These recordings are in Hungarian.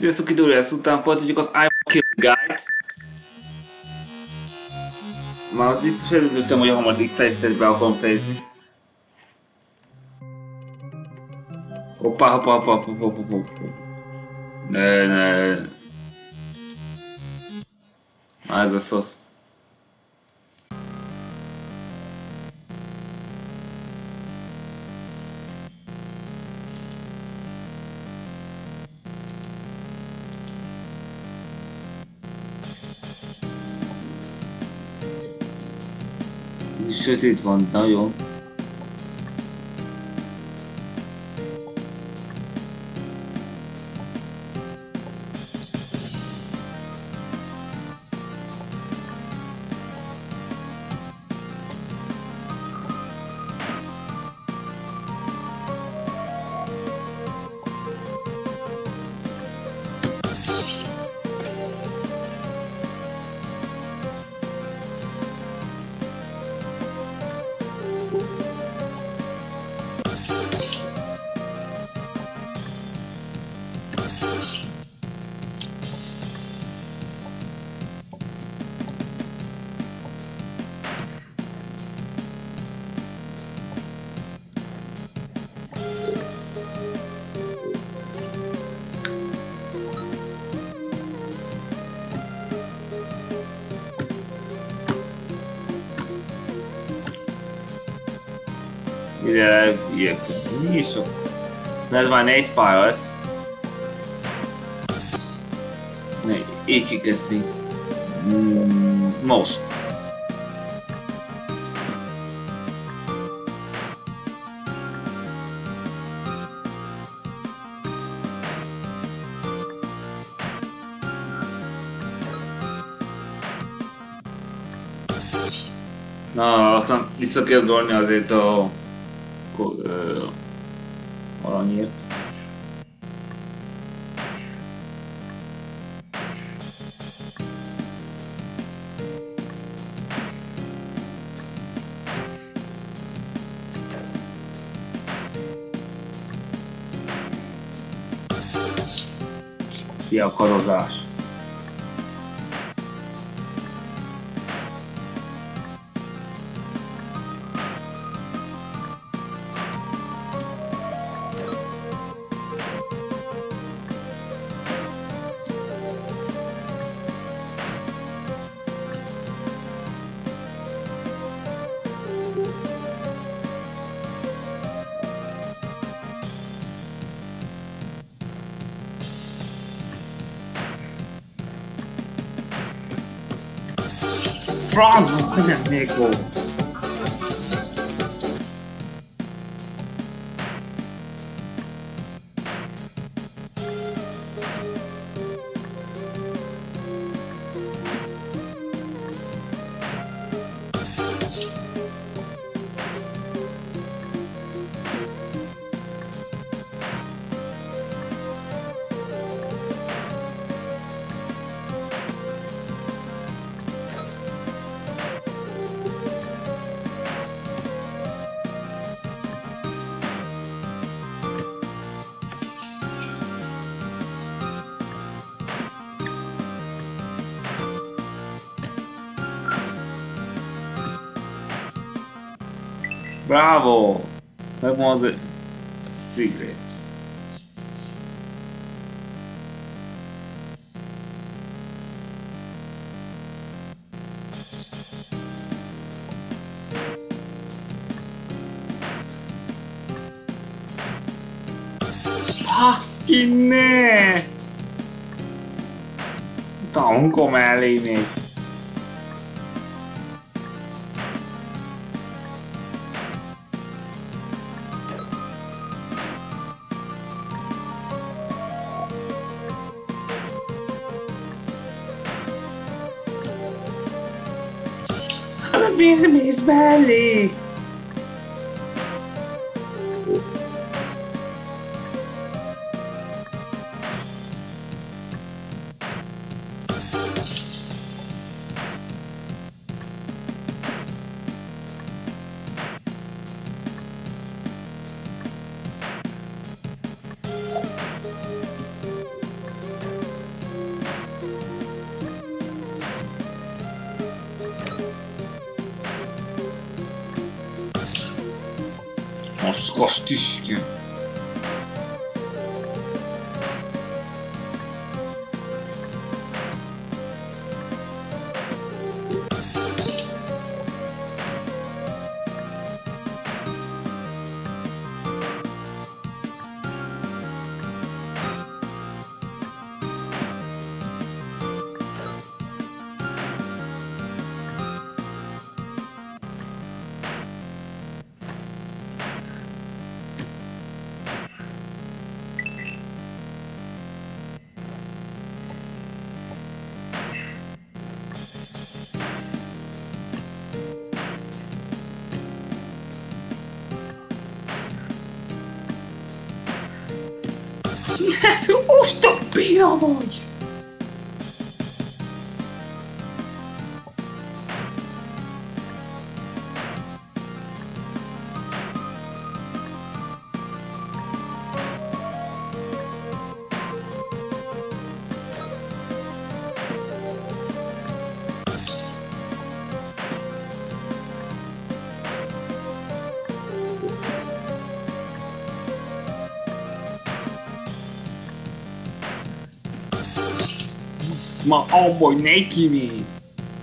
Sziasztok, időre ezt után folytatjuk az I Kill Guide-t. Már biztos előttem, hogy a harmadik fejezetbe akarom fejezni. Hoppá. Ne. Már ez a szosz. Sötét van, nagyon. Ide mi is sok? Ez már 4 pálya lesz. Így kikezdni. Most. Na, aztán vissza kell golni azért a aranyért. Kiakarozás. Francba, ez még volt. Bravo! Megvan az secret. Baszki, ne! Tankon mellé még. Miért mész belé? Most Isten! Hát, ostobéna vagy! Ma abban neki mész!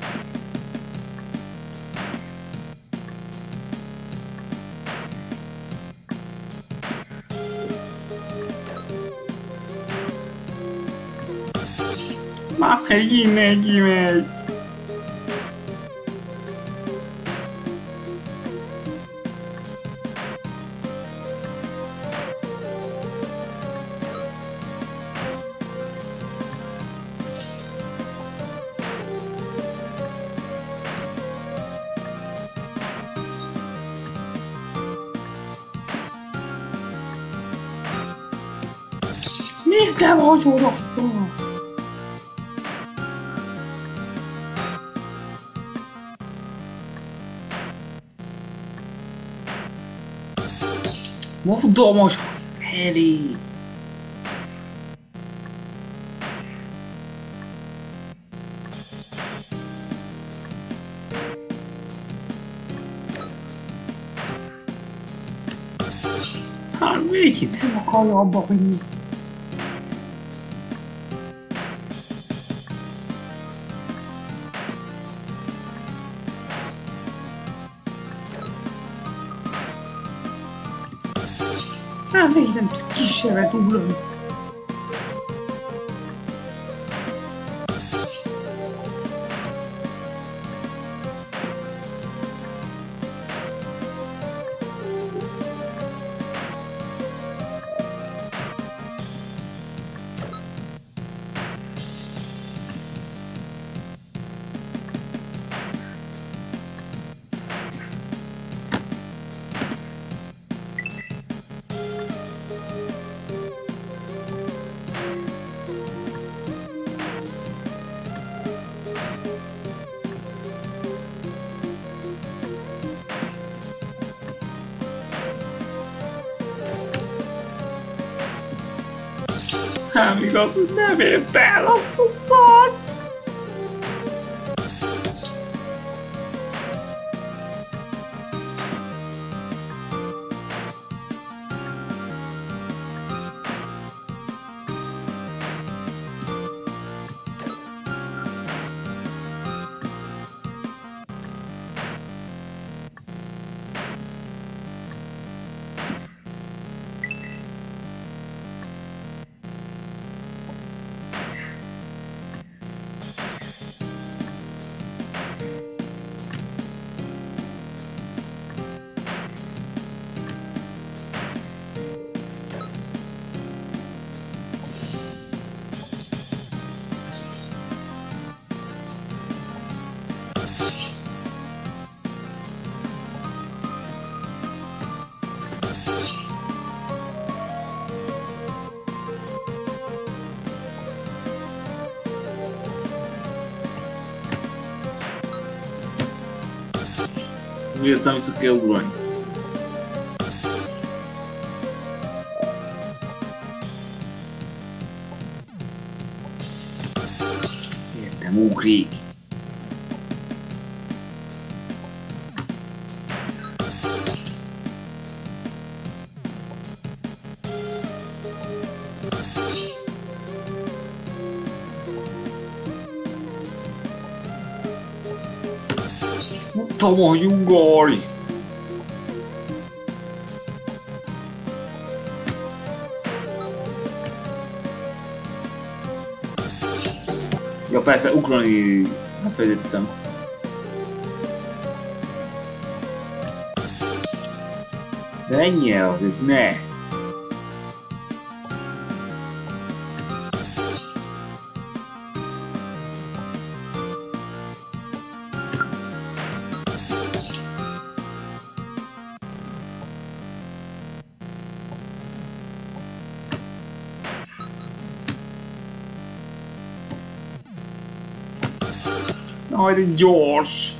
Már megint neki megy! Miért nem hagyod akkor? Mondom, most elég! Hát végig nem akarja abba hagyni. Hát még nem tud kisebbet ugrani. Nem igaz, hogy nem ért el azt a szart! Mi aztán vissza kell ugrani. Értem, ugrik. Tomo jungolj! Ja persze, ugrani... Elfelejtettem. De ennyi azért, ne! Aj, de gyors!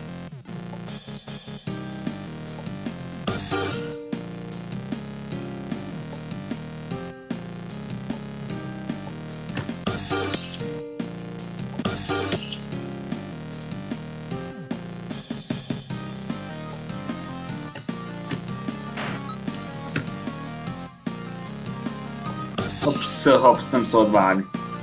Hopsz, nem szabad várni.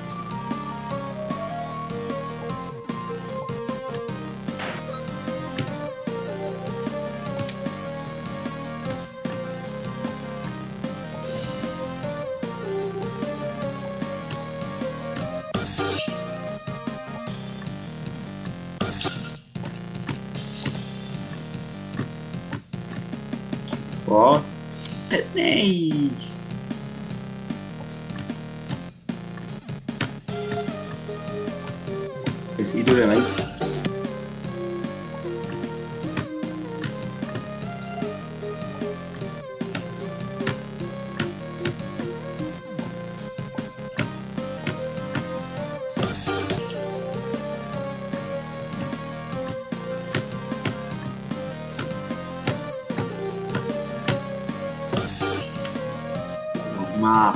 What? De ne így! Ez időre megy. Már.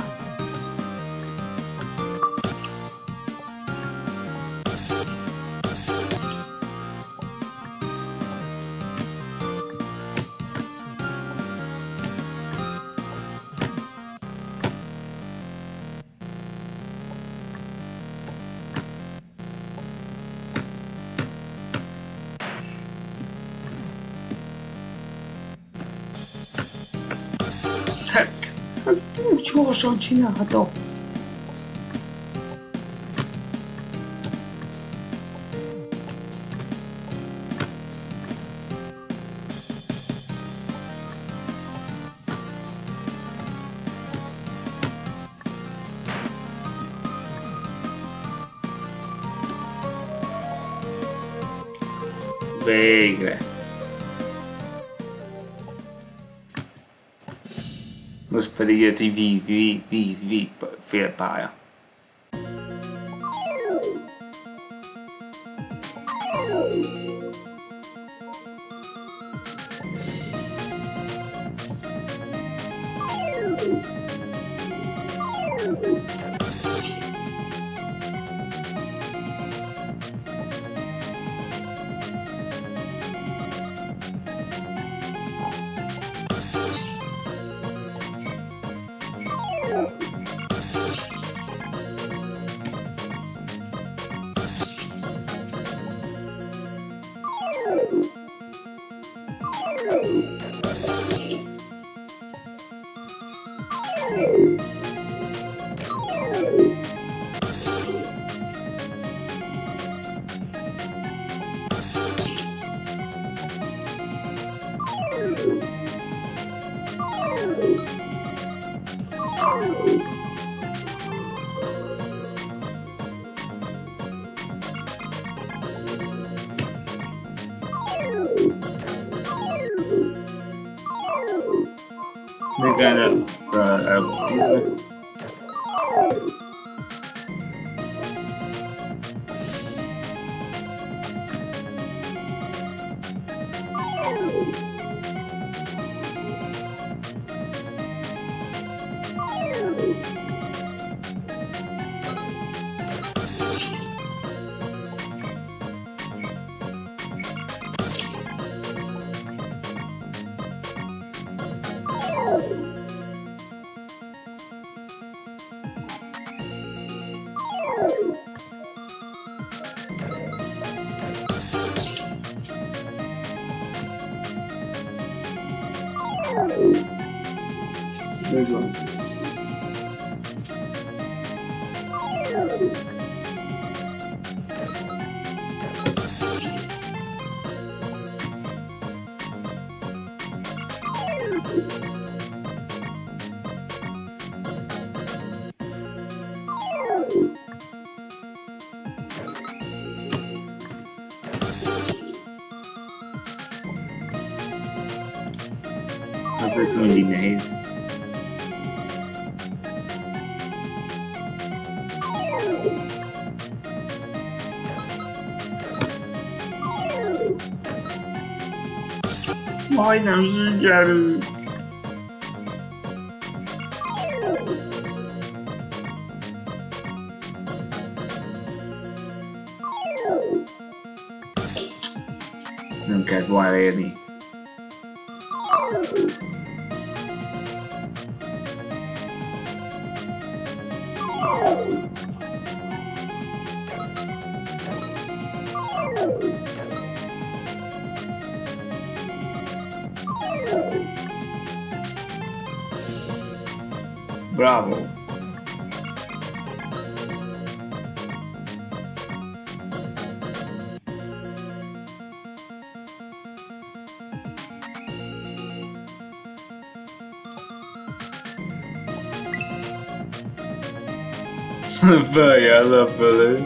Hát, ezt úgy gyorsan csinálhatom. Végre. Most pedig jött így félpálya. Igen, Ez van. Hát ez mindig nehéz. Majdnem sikerült. Nem kellett volna érni. Bravo! Följön lefölé.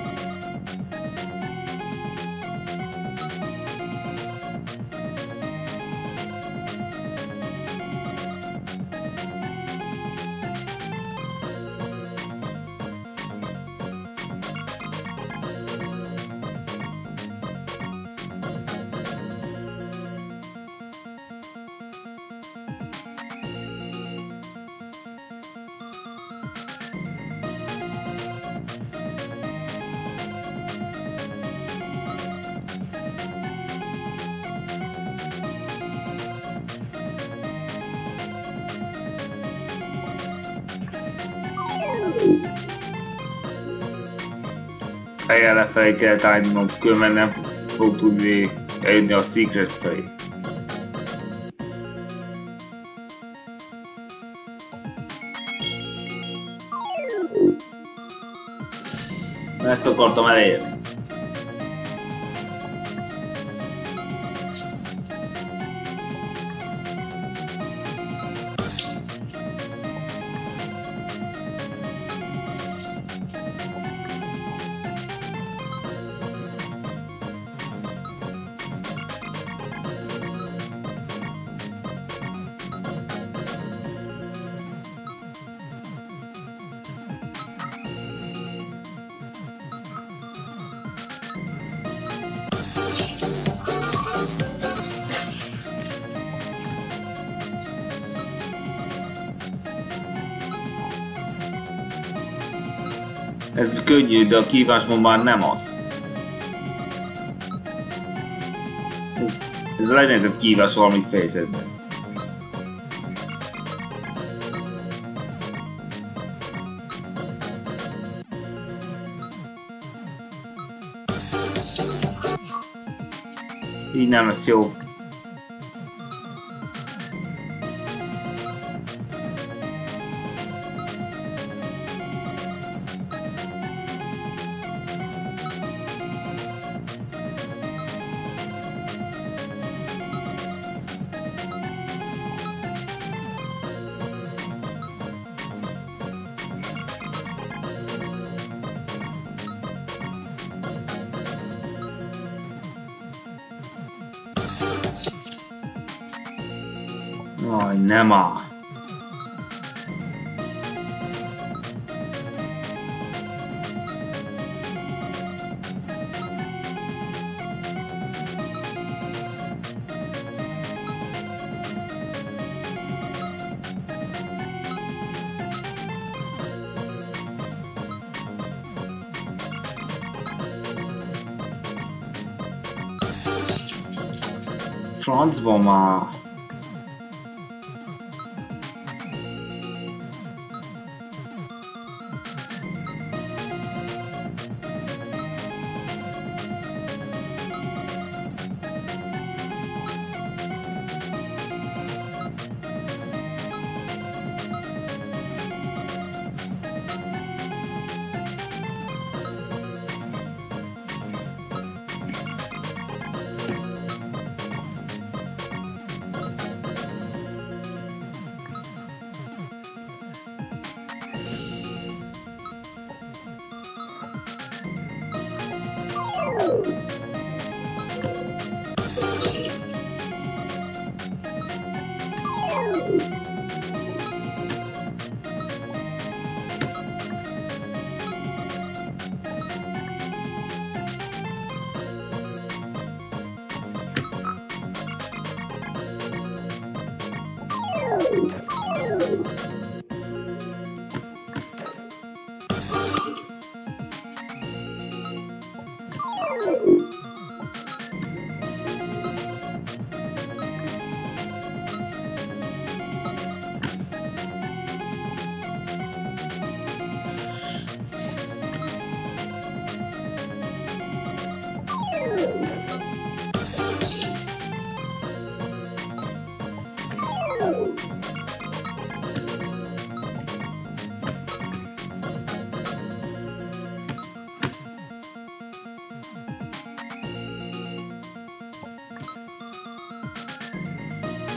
Fejjel lefelé kell állnom, különben nem fog tudni eljutni a secret felé. Ezt akartam elérni. Ez könnyű, de a kihívásban már nem az. Ez a legnehezebb kihívás valamit fejezetben. Így nem lesz jó. Aj, nem áll. Francba már.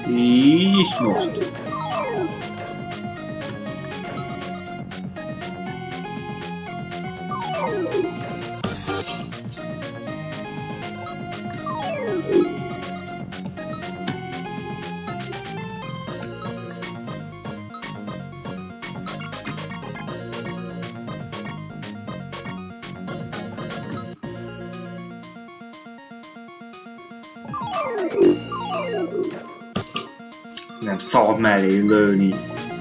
És most. Nem szabad mellé lőni.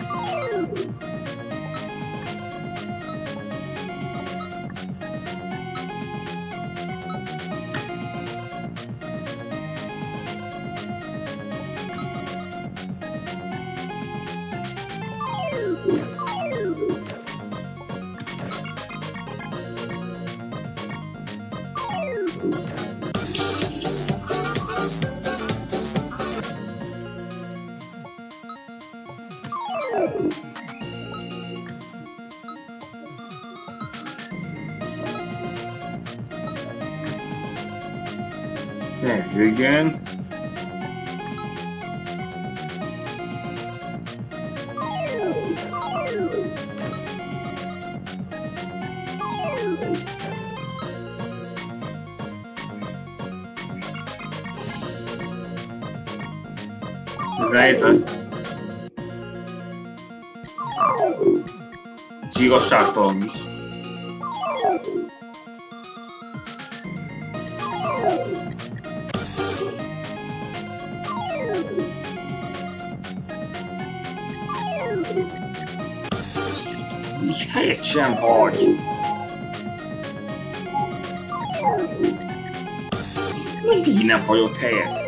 Ez igen. Ez nehéz lesz. És igazságtalan is. És helyet sem hagy. Mindig nem hagyott helyet.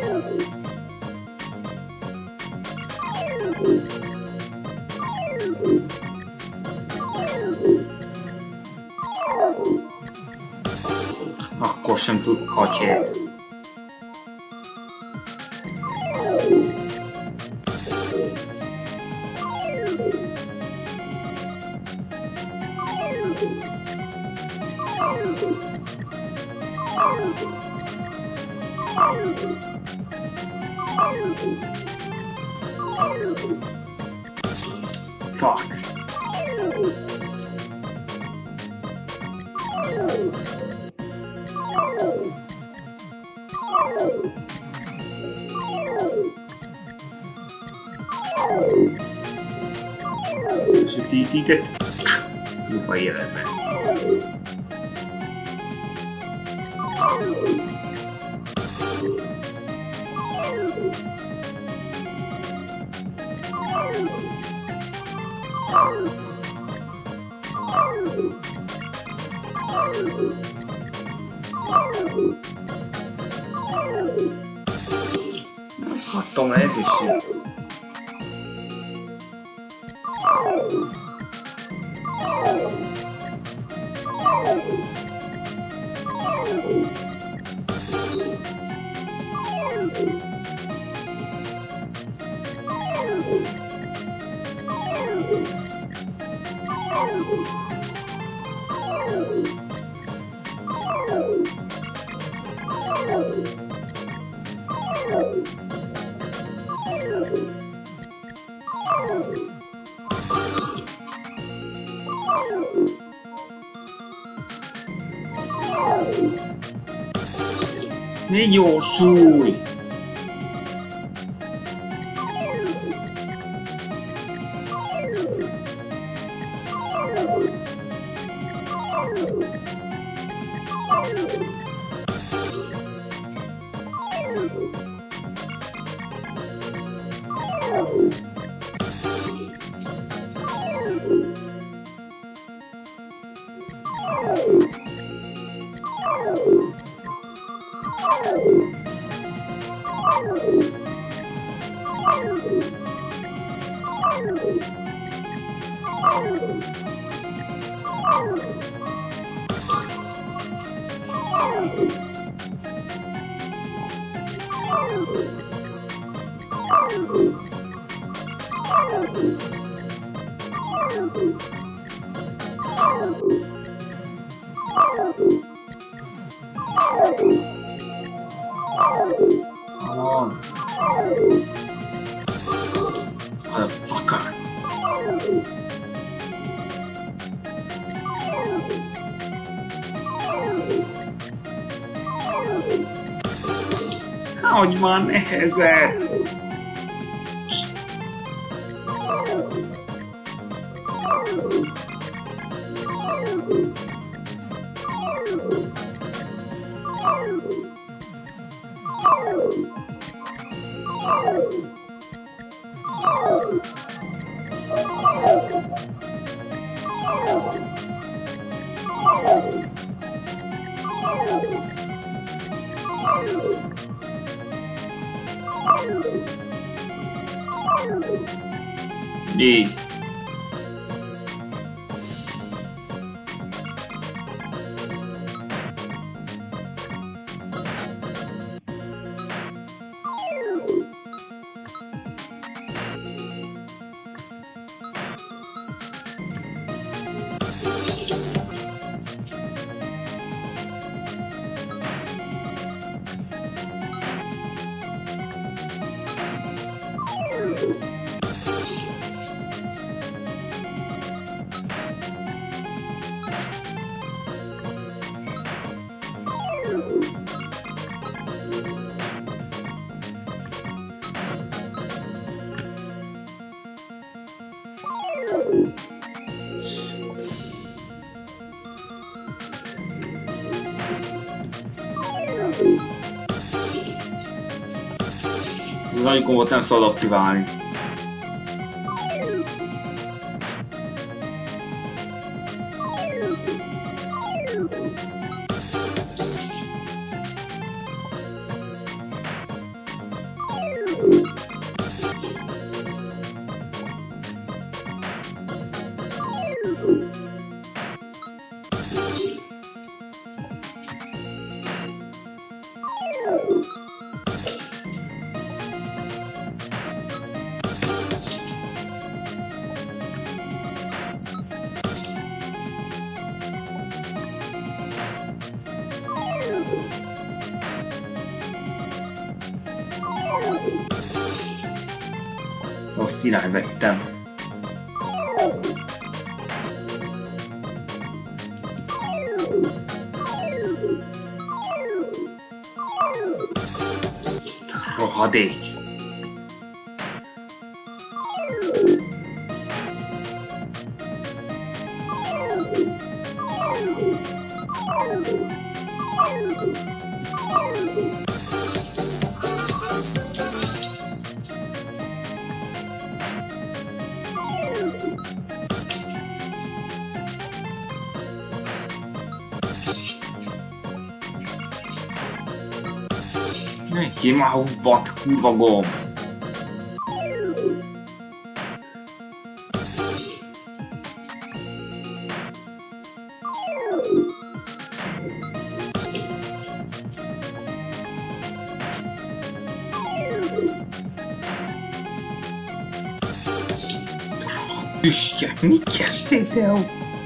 Akkor sem tud hagy helyet. Fuck. Sötétített. Lupa életben. Hattam lehetőség. Ne gyorsulj! Adj már nehezet! Így. Ez nagy kombot nem szabad aktiválni. Azt irányvettem. Rohadék! Ki már húbbat, kurva gomb! Üstje, mit kezdtél el?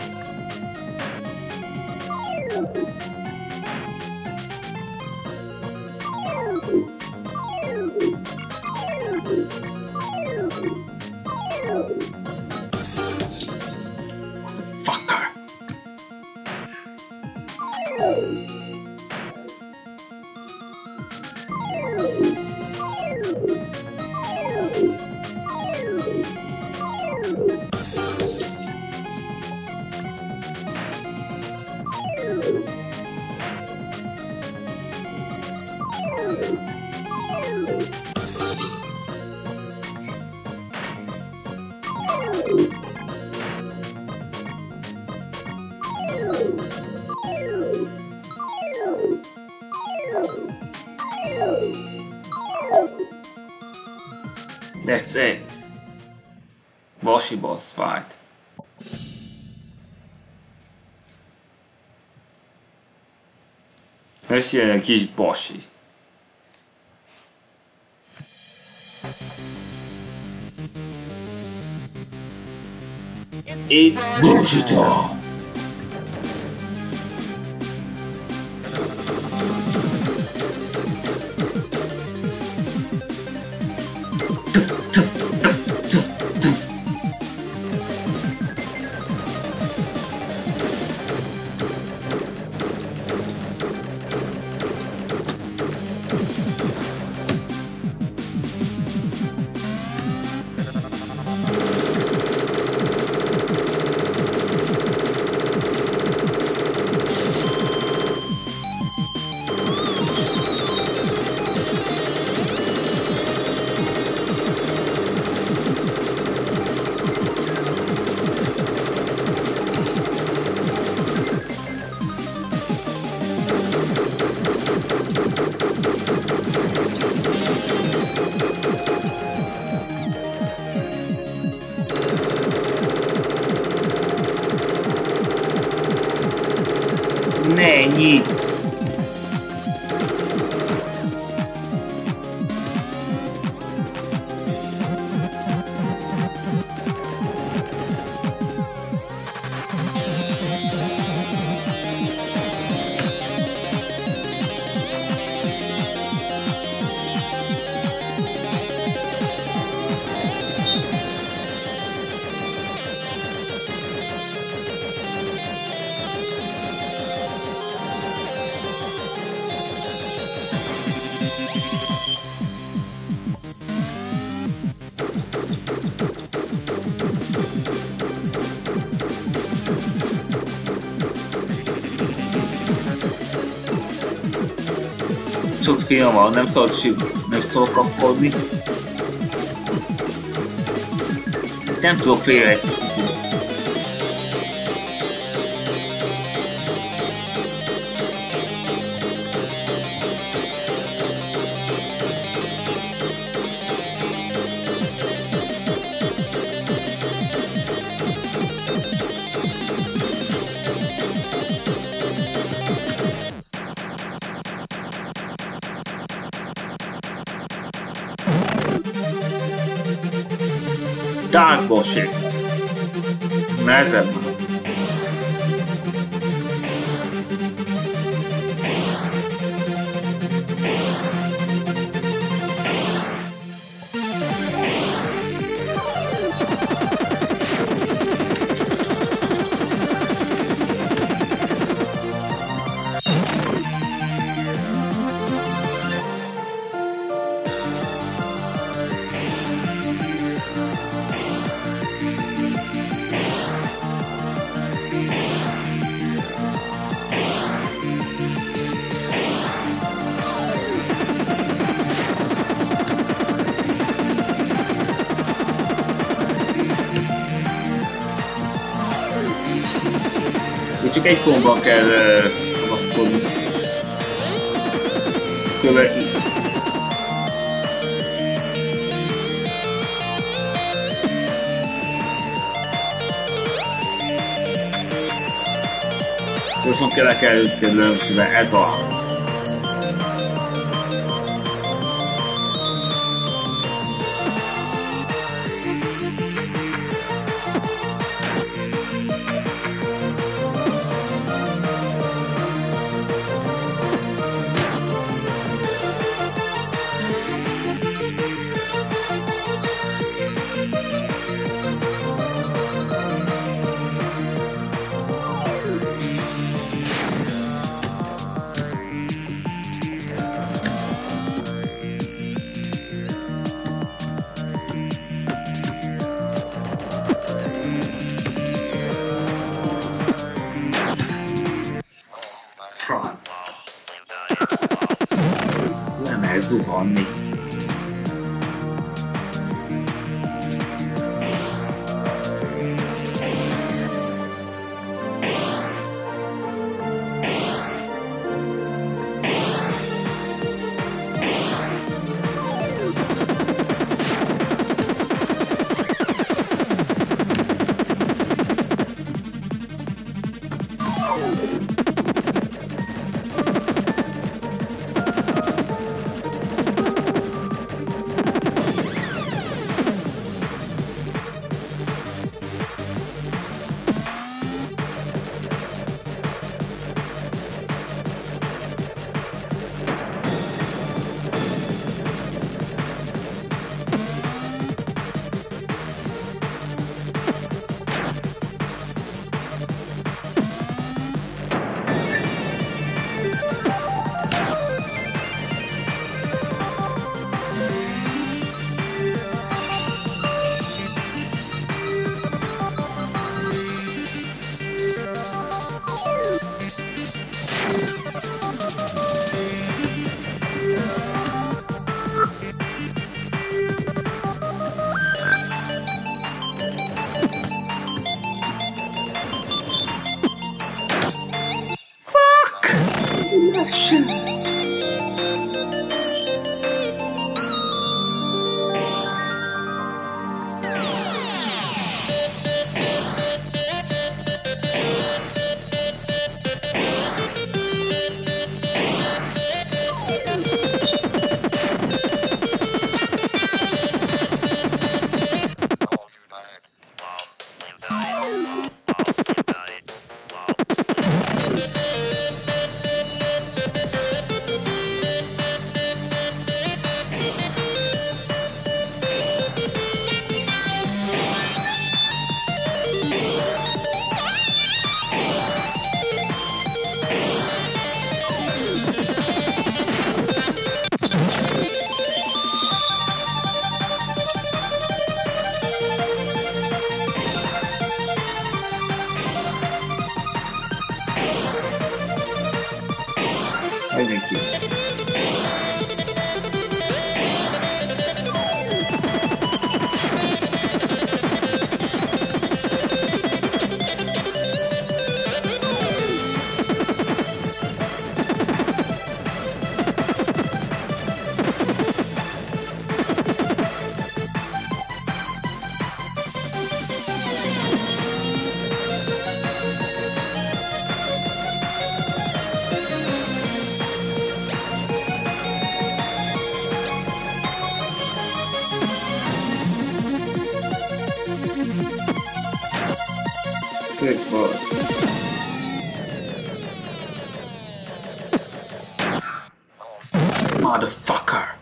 That's it. Bossy boss fight. Ez jön egy kis bossy. It's bossy time. Ne nyitj! Sok film van, nem szabad kapkodni. Nem tudok félreegyszer. Dark bullshit. Nehezebb. Csak egy pontban kell kapaszkodni. Gyorsan kell elkerülni, mivel eltalálom. Nem zuhanni. mindenki. Szép volt. Motherfucker!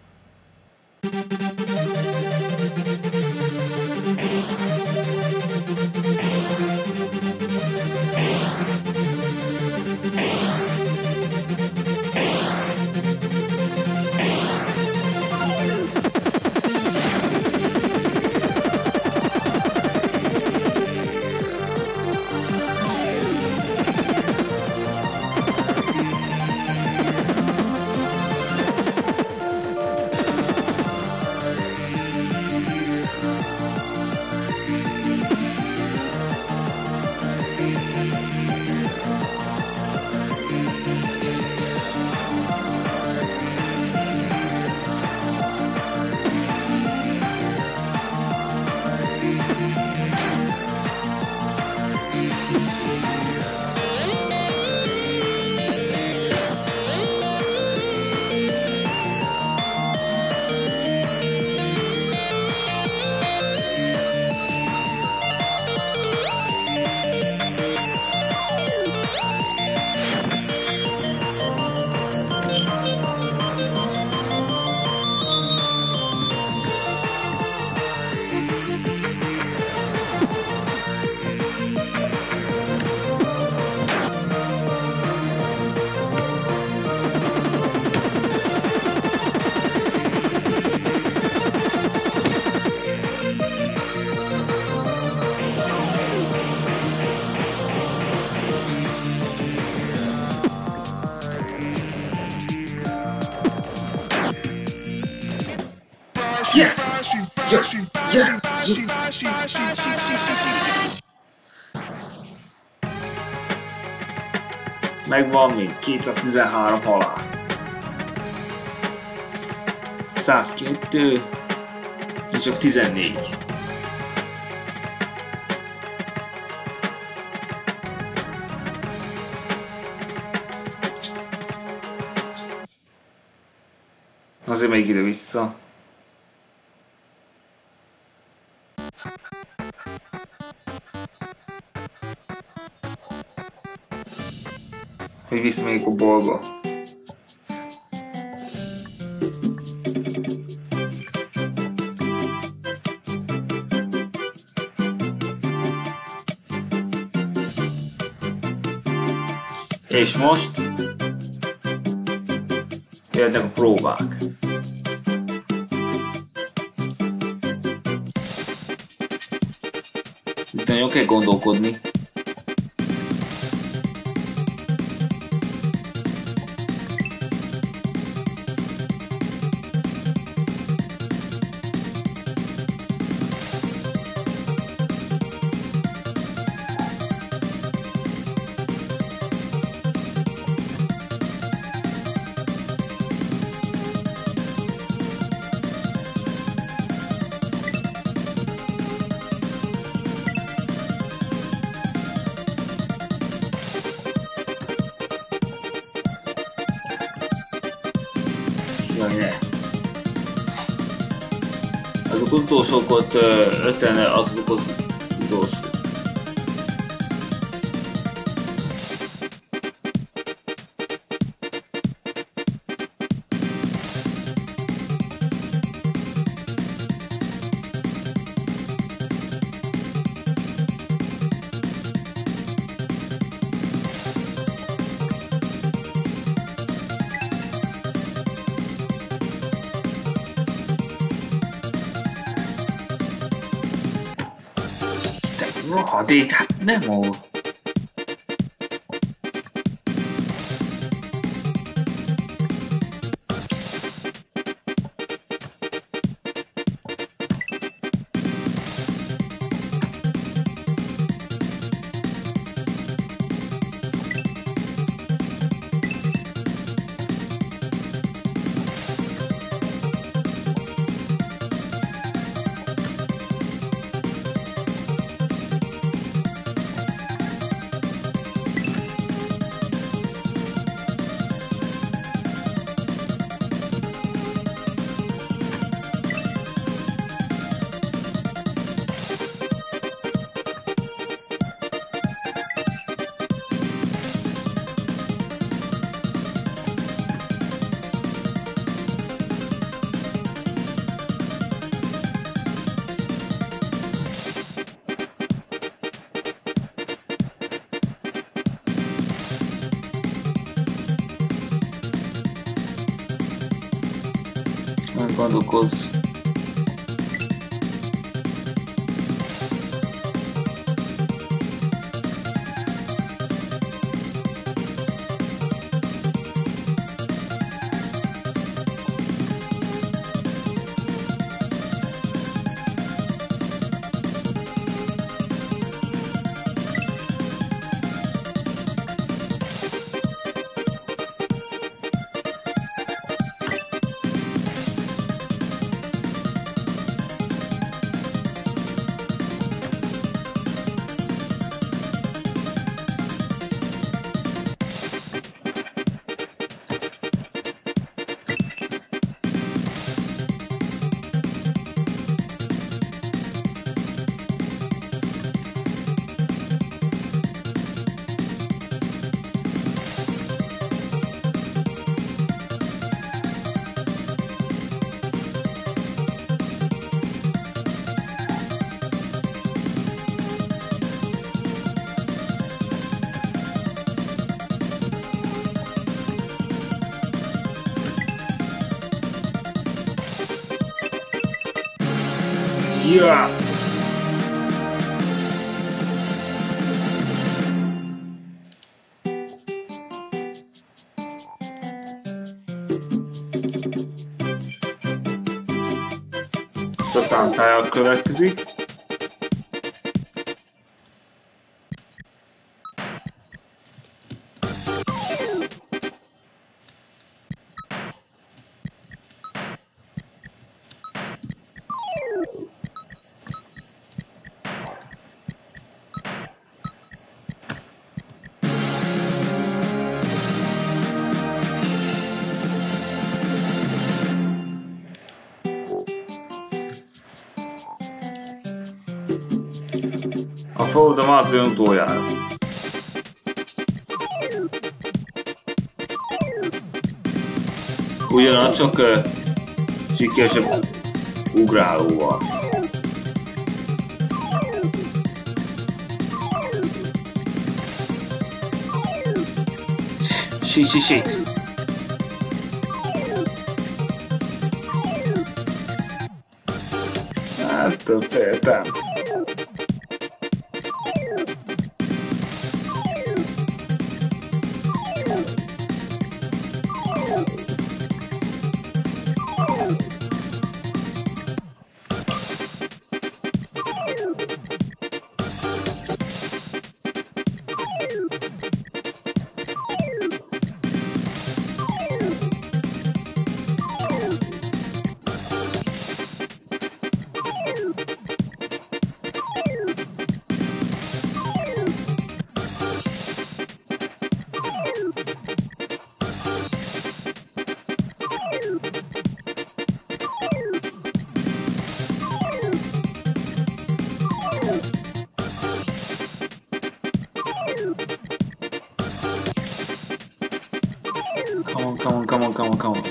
Yes! Yes! Yes! Megvan még 213 halál. 102 és csak 14. Azért még ide vissza. Hogy visszamegyek a bolba. És most jönnek a próbák. Itt nagyon kell gondolkodni. Azok utolsókat öten, azok az utolsó. Rohadék, hát nem ó. gondolkozz. Yes! Totál tájak következik. A Fordom az jön utoljára. Ugyanaz csak sikeresebb ugrálóval. Shit. Hát, féltem. Come on.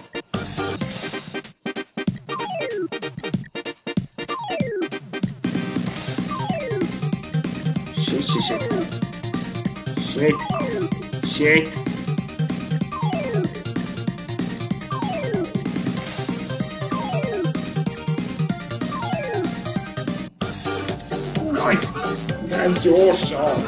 Shit. Right. Nem gyorsan.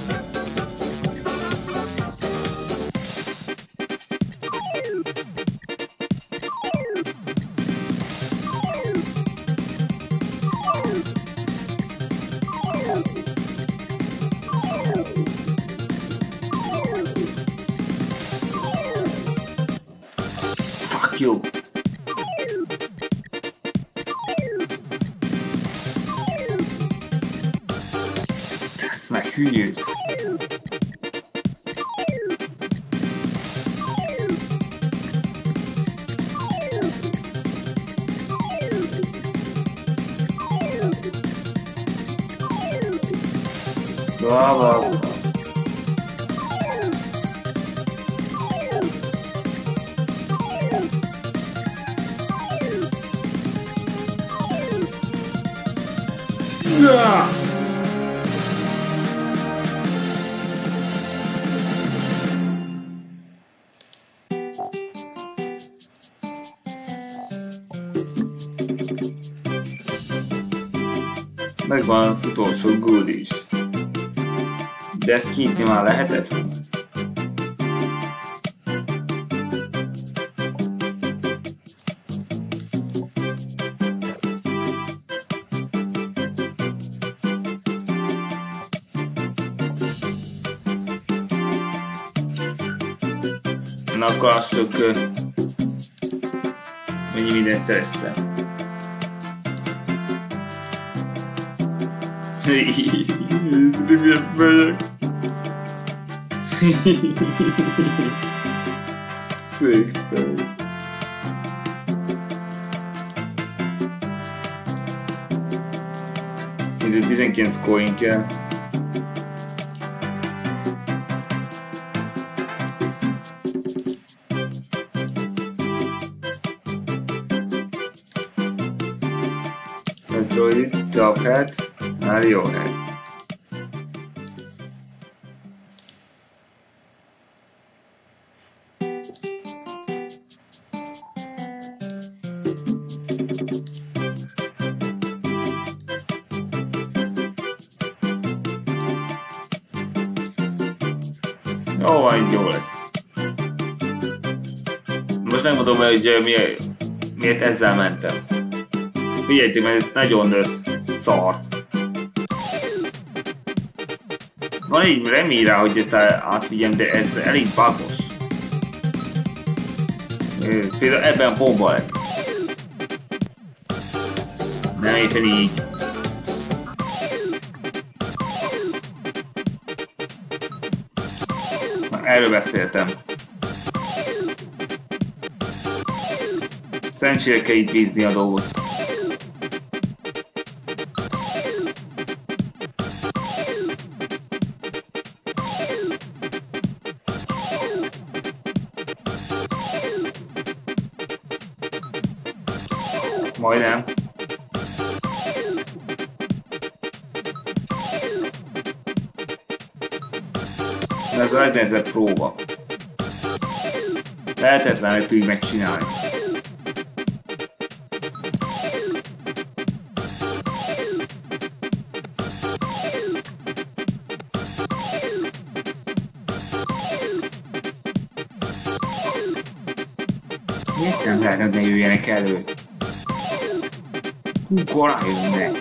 Fuck you. That's my hülyűz. Bravo. Yeah. Megvan az utolsó guld is. De ezt kinyitni már lehetetlen. Na akkor lássuk, mennyi mindent szereztem. De miért megyek? Szép fej. Ide 19 coin kell. Metroid, Top Hat, Mario Hat. Ó, jó lesz. Most nem mondom, hogy miért ezzel mentem. Figyeljetek, mert ez nagyon szar. Van egy remény rá, hogy ezt átvigyem, de ez elég bugos. Például ebben bomba lett. Nem éppen így. Erről beszéltem. Szerencsére kell itt bízni a dolgot. Majdnem. Ez a legnehezebb próba. Lehetetlen, hogy tudjuk megcsinálni. Miért nem lehet, hogy ne jöjjenek elő? Hú, korán jönnek.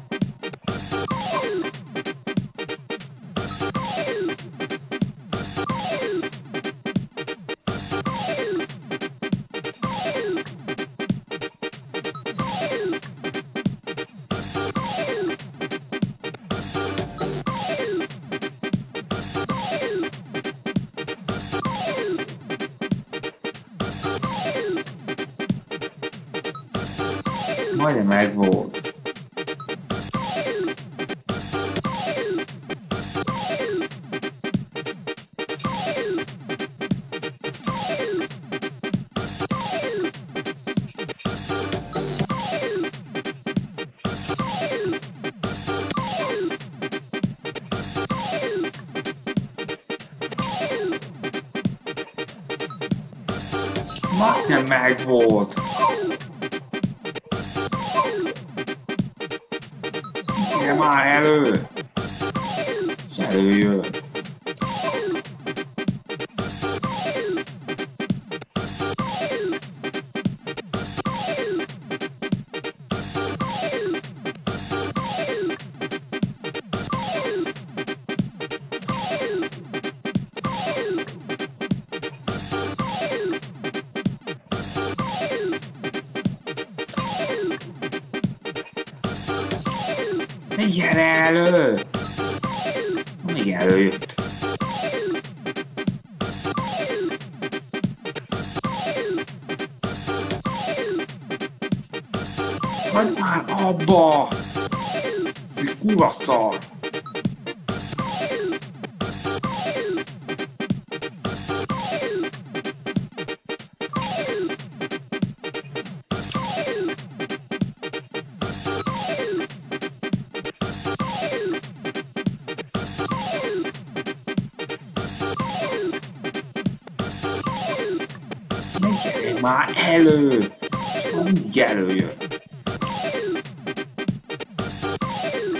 Majdnem megvolt. Majdnem megvolt. Gyere már elő! És előjön. Gyere elő! Még előjött. Hagyd már abba! Ez egy kurva szar! Gyere már elő! És már mindig előjön.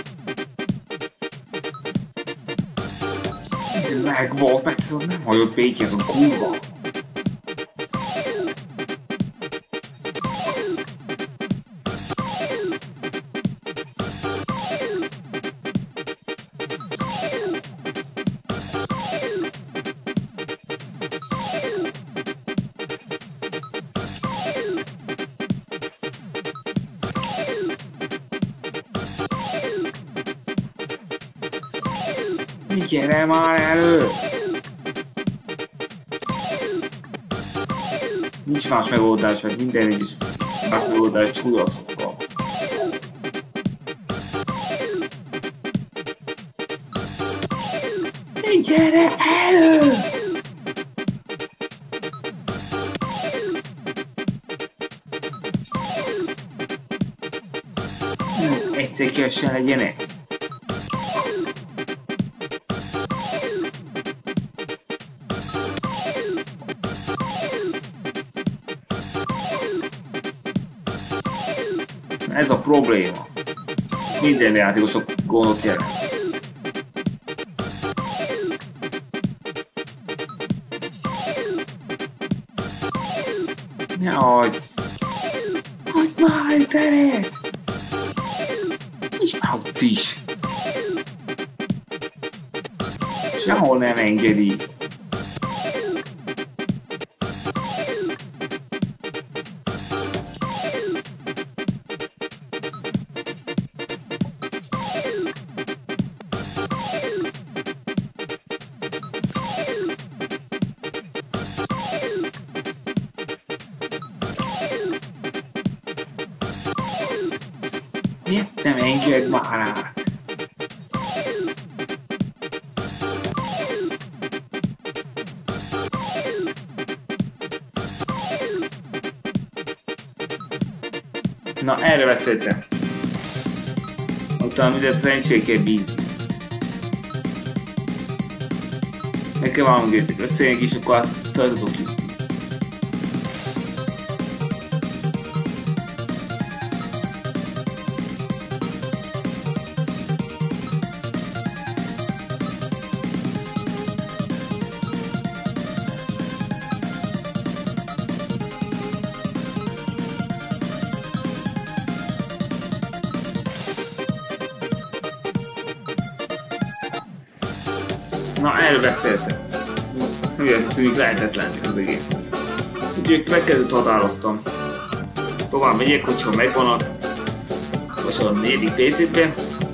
meg volt, meg ez nem hagyott békén, ez a kurva. Gyere már elő! Nincs más megoldás, mert minden egyes más megoldás csúlyacokkal. Gyere elő! Egyszer kevesen legyenek. Ez a probléma. Minden játékosok gondot jelent. Ne hagyd! Hagyd már teret! És már ott is. Sehol nem engedi. Miért nem enged már át? Na, erre beszéltem. Utána mindent szerencsére kell bízni. Meg kell valamit részét összejönk, és akkor fel tudok jutni. Na, erről beszéltem. Miért tűnik lehetetlen az egész. Úgyhogy megkezdőt határoztam. Tovább megyek, hogyha megvan a 4. részében.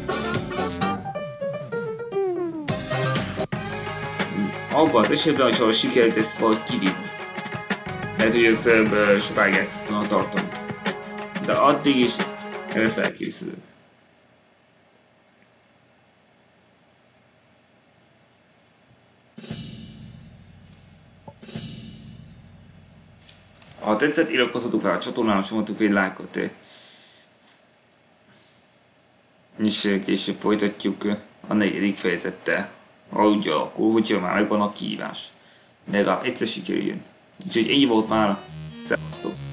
Abban az esetben, hogyha sikerült ezt valahogy kivinni. Lehet, hogy ez sokáig tudna tartani. De addig is erre felkészülök. Ha tetszett, iratkozzatok fel a csatornára, és mondtuk egy lájkot. És később folytatjuk a 4. fejezettel. Ha úgy alakul, hogyha már megvan a kihívás. De legalább egyszer sikerüljön. Úgyhogy ennyi volt már. Szevasztok!